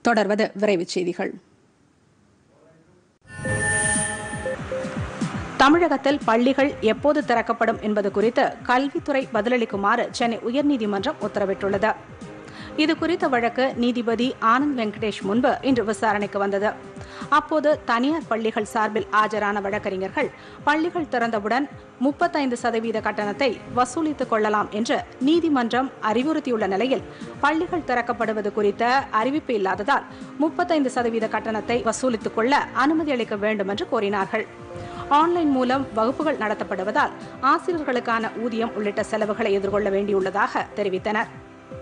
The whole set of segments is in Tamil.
தொடர்வது விரைவுச் செய்திகள். தமிழகத்தில் பள்ளிகள் எப்போது திறக்கப்படும் என்பது குறித்து கல்வித்துறை பதிலளிக்குமாறு சென்னை உயர்நீதிமன்றம் உத்தரவிட்டுள்ளது. இதுகுறித்த வழக்கு நீதிபதி ஆனந்த் வெங்கடேஷ் முன்பு இன்று விசாரணைக்கு வந்தது. அப்போது தனியார் பள்ளிகள் சார்பில் ஆஜரான வழக்கறிஞர்கள் பள்ளிகள் திறந்தவுடன் 35% கட்டணத்தை வசூலித்துக் கொள்ளலாம் என்று நீதிமன்றம் அறிவுறுத்தியுள்ள நிலையில் பள்ளிகள் திறக்கப்படுவது குறித்த அறிவிப்பு இல்லாததால் 35% கட்டணத்தை வசூலித்துக் கொள்ள அனுமதி அளிக்க வேண்டும் என்று கோரினார்கள். ஆன்லைன் மூலம் வகுப்புகள் நடத்தப்படுவதால் ஆசிரியர்களுக்கான ஊதியம் உள்ளிட்ட செலவுகளை எதிர்கொள்ள வேண்டியுள்ளதாக தெரிவித்தனர்.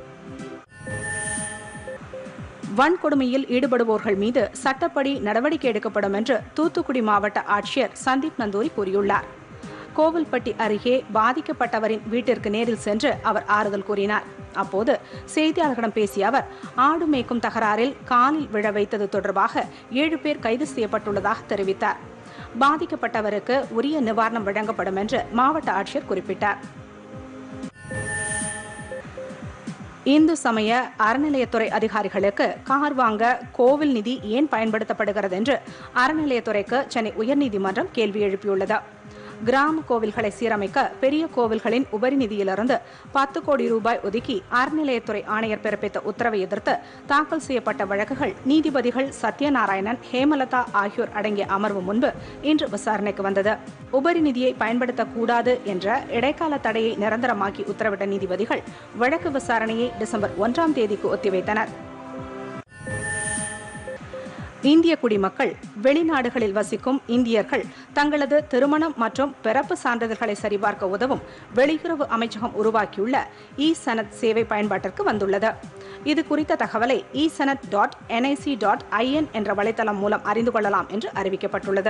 வன்கொடுமையில் ஈடுபடுவோர்கள் மீது சட்டப்படி நடவடிக்கை எடுக்கப்படும் என்று தூத்துக்குடி மாவட்ட ஆட்சியர் சந்தீப் நந்தூரி கூறியுள்ளார். கோவில்பட்டி அருகே பாதிக்கப்பட்டவரின் வீட்டிற்கு நேரில் சென்று அவர் ஆறுதல் கூறினார். அப்போது செய்தியாளர்களிடம் பேசிய அவர், ஆடு மேய்க்கும் தகராறில் காலில் விழ வைத்தது தொடர்பாக 7 பேர் கைது செய்யப்பட்டுள்ளதாக தெரிவித்தார். பாதிக்கப்பட்டவருக்கு உரிய நிவாரணம் வழங்கப்படும் என்று மாவட்ட ஆட்சியர் குறிப்பிட்டார். இந்து சமய அறநிலையத்துறை அதிகாரிகளுக்கு கார் வாங்க கோவில் நிதி ஏன் பயன்படுத்தப்படுகிறது என்று அறநிலையத்துறைக்கு சென்னை உயர்நீதிமன்றம் கேள்வி எழுப்பியுள்ளது. கிராம கோவில்களை சீரமைக்க பெரிய கோவில்களின் உபரி நிதியிலிருந்து 10 கோடி ரூபாய் ஒதுக்கி அறநிலையத்துறை ஆணையர் பிறப்பித்த உத்தரவை எதிர்த்து தாக்கல் செய்யப்பட்ட வழக்குகள் நீதிபதிகள் சத்யநாராயணன், ஹேமலதா ஆகியோர் அடங்கிய அமர்வு முன்பு இன்று விசாரணைக்கு வந்தது. உபரி நிதியை பயன்படுத்தக்கூடாது என்ற இடைக்கால தடையை நிரந்தரமாக்கி உத்தரவிட்ட நீதிபதிகள் வழக்கு விசாரணையை டிசம்பர் 1ஆம் தேதிக்கு ஒத்திவைத்தனர். இந்திய குடிமக்கள் வெளிநாடுகளில் வசிக்கும் இந்தியர்கள் தங்களது திருமணம் மற்றும் பிறப்பு சான்றிதழ்களை சரிபார்க்க உதவும் வெளியுறவு அமைச்சகம் உருவாக்கியுள்ள இ-சனத் சேவை பயன்பாட்டிற்கு வந்துள்ளது. இது குறித்த தகவலை eSanat.nic.in என்ற வலைதளம் மூலம் அறிந்து கொள்ளலாம் என்று அறிவிக்கப்பட்டுள்ளது.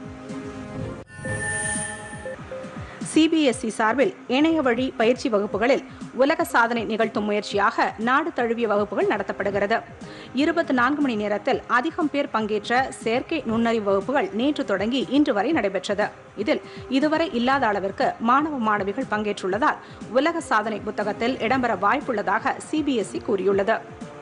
சிபிஎஸ்இ சார்பில் இணைய வழி பயிற்சி வகுப்புகளில் உலக சாதனை நிகழ்த்தும் முயற்சியாக நாடு தழுவிய வகுப்புகள் நடத்தப்படுகிறது. 24 மணி நேரத்தில் அதிகம் பேர் பங்கேற்ற செயற்கை நுண்ணறிவு வகுப்புகள் நேற்று தொடங்கி இன்று வரை நடைபெற்றது. இதில் இதுவரை இல்லாத அளவிற்கு மாணவ மாணவிகள் பங்கேற்றுள்ளதால் உலக சாதனை புத்தகத்தில் இடம்பெற வாய்ப்புள்ளதாக சிபிஎஸ்இ கூறியுள்ளது.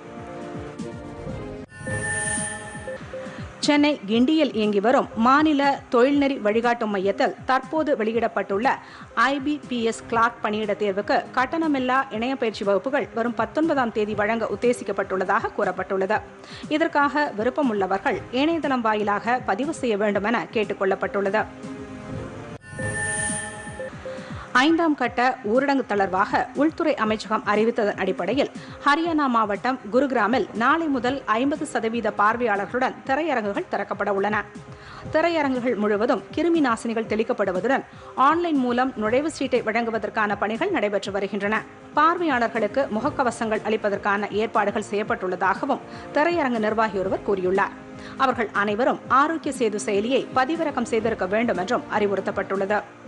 சென்னை கிண்டியில் இயங்கி வரும் மாநில தொழில்நெறி வழிகாட்டும் மையத்தில் தற்போது வெளியிடப்பட்டுள்ள ஐபிபிஎஸ் கிளார்க் பணியிட தேர்வுக்கு கட்டணமில்லா இணைய பயிற்சி வகுப்புகள் வரும் 19ஆம் தேதி வழங்க உத்தேசிக்கப்பட்டுள்ளதாக கூறப்பட்டுள்ளது. இதற்காக விருப்பமுள்ளவர்கள் இணையதளம் வாயிலாக பதிவு செய்ய வேண்டும் என கேட்டுக் கொள்ளப்பட்டுள்ளது. 5ஆம் கட்ட ஊரடங்கு தளர்வாக உள்துறை அமைச்சகம் அறிவித்ததன் அடிப்படையில் ஹரியானா மாவட்டம் குருகிராமில் நாளை முதல் 50% பார்வையாளர்களுடன் திரையரங்குகள் திறக்கப்பட உள்ளன. திரையரங்குகள் முழுவதும் கிருமி நாசினிகள் தெளிக்கப்படுவதுடன் ஆன்லைன் மூலம் நுழைவு சீட்டை வழங்குவதற்கான பணிகள் நடைபெற்று வருகின்றன. பார்வையாளர்களுக்கு முகக்கவசங்கள் அளிப்பதற்கான ஏற்பாடுகள் செய்யப்பட்டுள்ளதாகவும் திரையரங்கு நிர்வாகி ஒருவர் கூறியுள்ளார். அவர்கள் அனைவரும் ஆரோக்கிய சேது செயலியை பதிவிறக்கம் செய்திருக்க வேண்டும் என்றும் அறிவுறுத்தப்பட்டுள்ளது.